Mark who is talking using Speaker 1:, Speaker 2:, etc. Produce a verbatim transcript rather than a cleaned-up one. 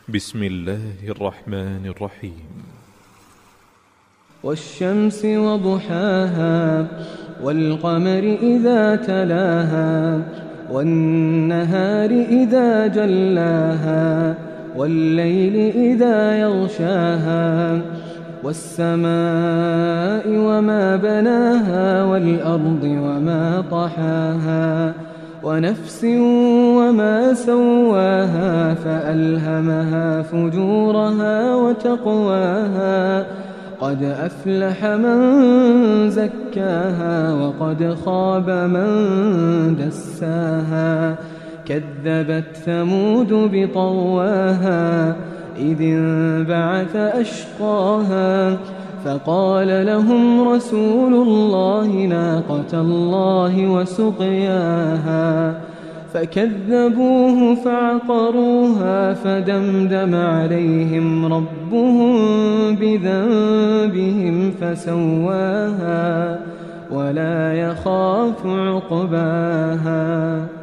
Speaker 1: بسم الله الرحمن الرحيم.
Speaker 2: والشمس وضحاها والقمر إذا تلاها والنهار إذا جلاها والليل إذا يغشاها والسماء وما بناها والأرض وما طحاها ونفس وما سواها فألهمها فجورها وتقواها قد أفلح من زكاها وقد خاب من دساها كذبت ثمود بطغواها إذ انبعث أشقاها فقال لهم رسول الله ناقة الله وسقياها فكذبوه فعقروها فدمدم عليهم ربهم بذنبهم فسواها ولا يخاف عقباها.